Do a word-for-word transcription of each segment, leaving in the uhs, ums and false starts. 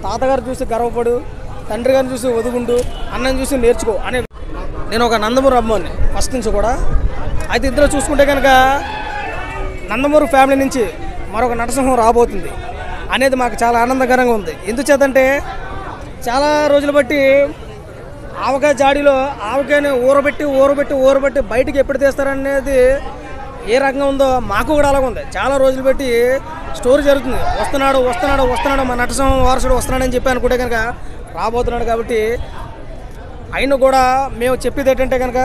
తాతగారు చూసి గర్వపడు, తండ్రి గారిని చూసి ఒదుగుండు, అన్నని చూసి నేర్చుకో అనే. నేను ఒక నందమూరి అభిమాని ఫస్ట్ నుంచి కూడా. అయితే ఇద్దరు చూసుకుంటే కనుక నందమూరి ఫ్యామిలీ నుంచి మరొక నటసింహం రాబోతుంది అనేది మాకు చాలా ఆనందకరంగా ఉంది. ఎందుచేతంటే చాలా రోజులు బట్టి ఆవకాయ జాడీలో ఆవకాయని ఊరబెట్టి ఊరబెట్టి ఊరబెట్టి బయటికి ఎప్పుడు తీస్తారనేది ఏ రకంగా ఉందో మాకు కూడా అలాగ ఉంది. చాలా రోజులు బట్టి స్టోరీ జరుగుతుంది, వస్తున్నాడు వస్తున్నాడు వస్తున్నాడు మా నటసింహం వారసుడు వస్తున్నాడని చెప్పి అనుకుంటే కనుక రాబోతున్నాడు. కాబట్టి ఆయన కూడా మేము చెప్పేది ఏంటంటే కనుక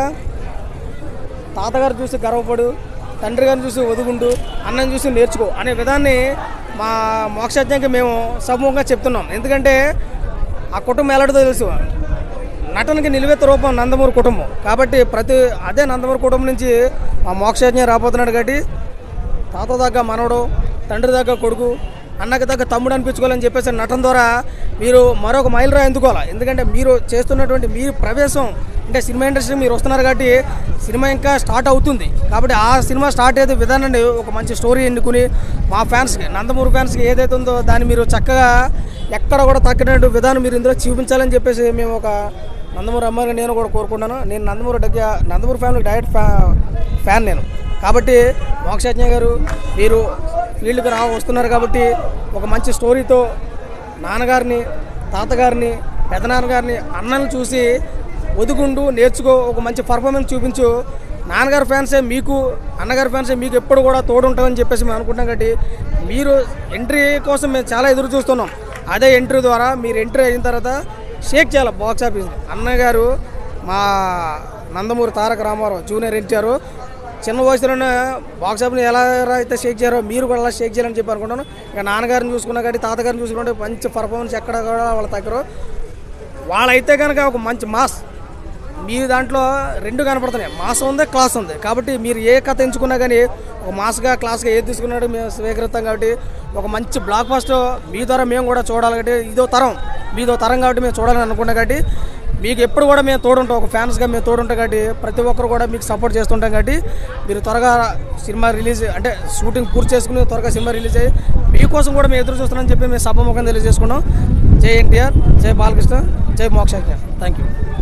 తాతగారు చూసి గర్వపడు, తండ్రి గారిని చూసి ఒదుగుండు, అన్నని చూసి నేర్చుకో అనే విధాన్ని మా మోక్షజ్ఞకి మేము సమూహంగా చెప్తున్నాం. ఎందుకంటే ఆ కుటుంబం ఎలాంటిదో తెలుసు. నటనకి నిలువెత్త రూపం నందమూరి కుటుంబం. కాబట్టి ప్రతి అదే నందమూరి కుటుంబం నుంచి మా మోక్షజ్ఞ రాబోతున్నాడు. కాబట్టి తాత దగ్గర మనవడు, తండ్రి దగ్గర కొడుకు, అన్నకి దగ్గర తమ్ముడు అనిపించుకోవాలని చెప్పేసి నటన ద్వారా మీరు మరొక మైలురాయి ఎందుకోవాలి. ఎందుకంటే మీరు చేస్తున్నటువంటి మీరు ప్రవేశం అంటే సినిమా ఇండస్ట్రీ మీరు వస్తున్నారు కాబట్టి సినిమా ఇంకా స్టార్ట్ అవుతుంది. కాబట్టి ఆ సినిమా స్టార్ట్ అయ్యే విధానాన్ని ఒక మంచి స్టోరీ ఎన్నుకుని మా ఫ్యాన్స్కి, నందమూరి ఫ్యాన్స్కి ఏదైతే ఉందో దాన్ని మీరు చక్కగా ఎక్కడ కూడా తగ్గినట్టు విధానం మీరు ఇందులో చూపించాలని చెప్పేసి మేము ఒక నందమూరి అమ్మాయిని నేను కూడా కోరుకుంటున్నాను. నేను నందమూరి దగ్గర నందమూరి ఫ్యామిలీకి డైరెక్ట్ ఫ్యా ఫ్యాన్ నేను. కాబట్టి మోక్షజ్ఞ గారు మీరు ఫీల్డ్కి రా వస్తున్నారు కాబట్టి ఒక మంచి స్టోరీతో నాన్నగారిని, తాతగారిని, పెదనాన్నగారిని, అన్నని చూసి ఒదుగుండు, నేర్చుకో, ఒక మంచి పర్ఫార్మెన్స్ చూపించు. నాన్నగారి ఫ్యాన్సే మీకు, అన్నగారి ఫ్యాన్సే మీకు ఎప్పుడు కూడా తోడుంటామని చెప్పేసి మేము అనుకుంటున్నాం. కాబట్టి మీరు ఎంట్రీ కోసం మేము చాలా ఎదురు చూస్తున్నాం. అదే ఎంట్రీ ద్వారా మీరు ఎంట్రీ అయిన తర్వాత షేక్ చేయాలి బాక్స్ ఆఫీస్. అన్నగారు మా నందమూరి తారక రామారావు జూనియర్ ఎన్టీఆర్ చిన్న వయసులోనే బాక్స్ ఆఫీస్ని ఎలా అయితే షేక్ చేయారో మీరు కూడా అలా షేక్ చేయాలని చెప్పి అనుకుంటాను. ఇక నాన్నగారిని చూసుకున్నా కాబట్టి తాతగారిని చూసుకుంటే మంచి పర్ఫార్మెన్స్ ఎక్కడ కూడా వాళ్ళ దగ్గర వాళ్ళైతే కనుక ఒక మంచి మాస్ మీ దాంట్లో రెండు కనపడుతున్నాయి. మాస్ ఉంది, క్లాస్ ఉంది. కాబట్టి మీరు ఏ కథ ఎంచుకున్నా కానీ ఒక మాస్గా క్లాస్గా ఏది తీసుకున్నాడో మేము స్వీకరిస్తాం. కాబట్టి ఒక మంచి బ్లాక్ బస్టర్ మీ ద్వారా మేము కూడా చూడాలి. కాబట్టి ఇదో తరం మీదో తరం కాబట్టి మేము చూడాలని అనుకున్నాం. కాబట్టి మీకు ఎప్పుడు కూడా మేము తోడుంటాం, ఒక ఫ్యాన్స్గా మేము తోడుంటాం. కాబట్టి ప్రతి ఒక్కరు కూడా మీకు సపోర్ట్ చేస్తుంటాం. కాబట్టి మీరు త్వరగా సినిమా రిలీజ్ అంటే షూటింగ్ పూర్తి చేసుకుని త్వరగా సినిమా రిలీజ్ అయ్యి మీకోసం కూడా మేము ఎదురు చూస్తున్నామని చెప్పి మేము సభముఖంగా తెలియజేసుకున్నాం. జై ఎన్టీఆర్, జై బాలకృష్ణ, జై మోక్షజ్ఞ. Thank you.